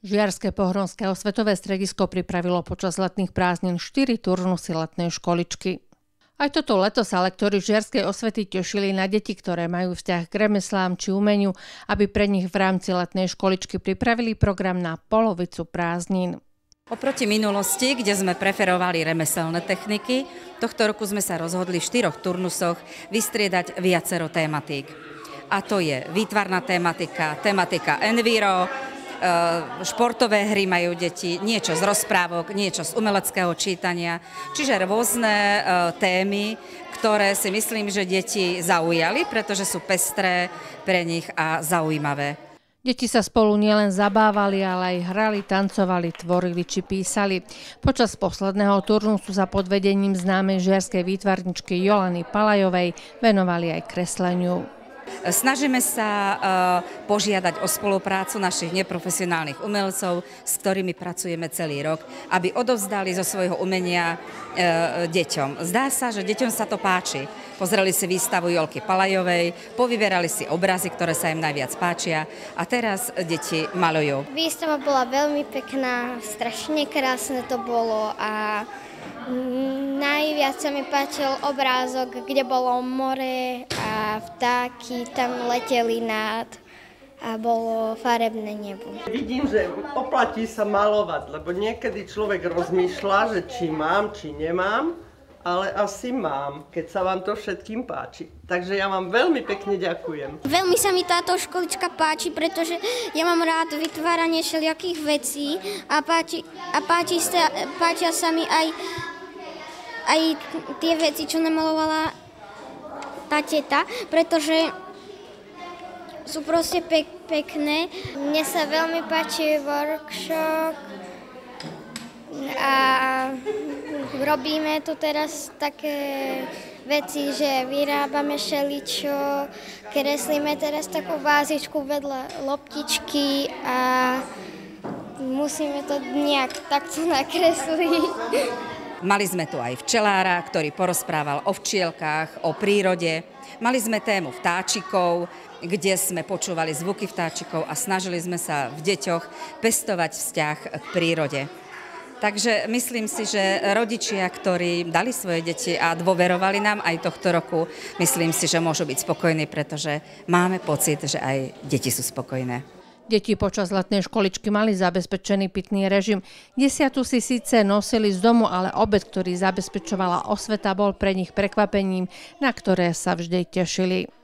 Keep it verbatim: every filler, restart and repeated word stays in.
Žiarske pohronské osvetové stredisko pripravilo počas letných prázdnin štyri turnusy letnej školičky. Aj toto leto sa lektori Žiarskej osvety tešili na deti, ktoré majú vzťah k remeslám či umeniu, aby pre nich v rámci letnej školičky pripravili program na polovicu prázdnin. Oproti minulosti, kde sme preferovali remeselné techniky, tohto roku sme sa rozhodli v štyroch turnusoch vystriedať viacero tematík. A to je výtvarná tematika, tematika enviro, športové hry majú deti, niečo z rozprávok, niečo z umeleckého čítania, čiže rôzne témy, ktoré si myslím, že deti zaujali, pretože sú pestré pre nich a zaujímavé. Deti sa spolu nielen zabávali, ale aj hrali, tancovali, tvorili či písali. Počas posledného turnusu sa pod vedením známej žiarskej výtvarničky Jolany Palajovej venovali aj kresleniu. Snažíme sa požiadať o spoluprácu našich neprofesionálnych umelcov, s ktorými pracujeme celý rok, aby odovzdali zo svojho umenia deťom. Zdá sa, že deťom sa to páči. Pozreli si výstavu Jolky Palajovej, povyberali si obrazy, ktoré sa im najviac páčia a teraz deti malujú. Výstava bola veľmi pekná, strašne krásne to bolo a najviac sa mi páčil obrázok, kde bolo more a vtáky tam leteli nad a bolo farebné nebo. Vidím, že oplatí sa malovať, lebo niekedy človek rozmýšľa, že či mám, či nemám, ale asi mám, keď sa vám to všetkým páči. Takže ja vám veľmi pekne ďakujem. Veľmi sa mi táto školička páči, pretože ja mám rád vytváranie všelijakých vecí a, páči, a páči sa, páčia sa mi aj aj tie veci, čo namalovala tá teta, pretože sú proste pek, pekné. Mne sa veľmi páči workshop a robíme tu teraz také veci, že vyrábame šeličo, kreslíme teraz takú vázičku vedľa loptičky a musíme to nejak takto nakresliť. Mali sme tu aj včelára, ktorý porozprával o včielkách, o prírode. Mali sme tému vtáčikov, kde sme počúvali zvuky vtáčikov a snažili sme sa v deťoch pestovať vzťah k prírode. Takže myslím si, že rodičia, ktorí dali svoje deti a dôverovali nám aj tohto roku, myslím si, že môžu byť spokojní, pretože máme pocit, že aj deti sú spokojné. Deti počas letnej školičky mali zabezpečený pitný režim. Desiatu si síce nosili z domu, ale obed, ktorý zabezpečovala osveta, bol pre nich prekvapením, na ktoré sa vždy tešili.